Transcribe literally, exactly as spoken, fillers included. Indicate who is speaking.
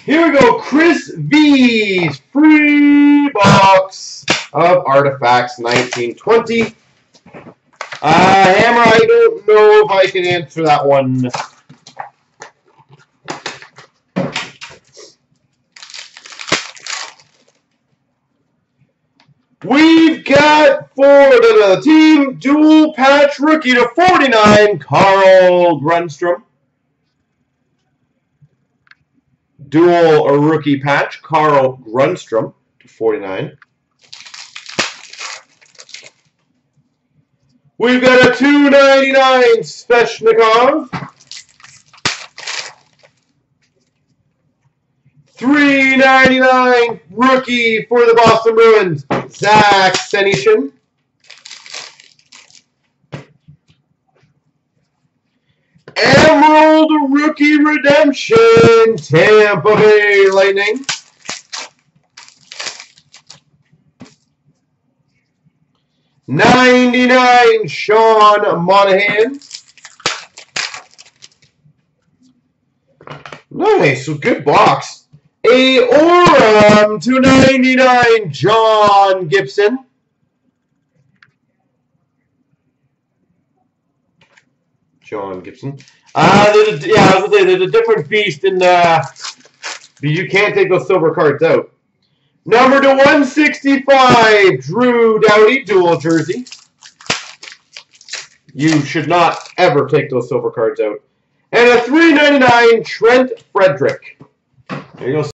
Speaker 1: Here we go, ChrisV's free box of Artifacts nineteen twenty. Uh, Hammer, I don't know if I can answer that one. We've got for the team dual patch rookie to forty-nine, Carl Grunstrom. Dual or rookie patch, Carl Grunstrom to forty-nine. We've got a two ninety-nine Svechnikov. three ninety-nine rookie for the Boston Bruins, Zach Senyshyn. Emerald rookie redemption, Tampa Bay Lightning. ninety-nine Sean Monahan. Nice, so good box. A Aurum two ninety-nine John Gibson. John Gibson. Uh, there's a, yeah, I was gonna say there's a different beast in uh, you can't take those silver cards out. Number to one sixty-five, Drew Doughty, dual jersey. You should not ever take those silver cards out. And a three ninety-nine Trent Frederick. There you go.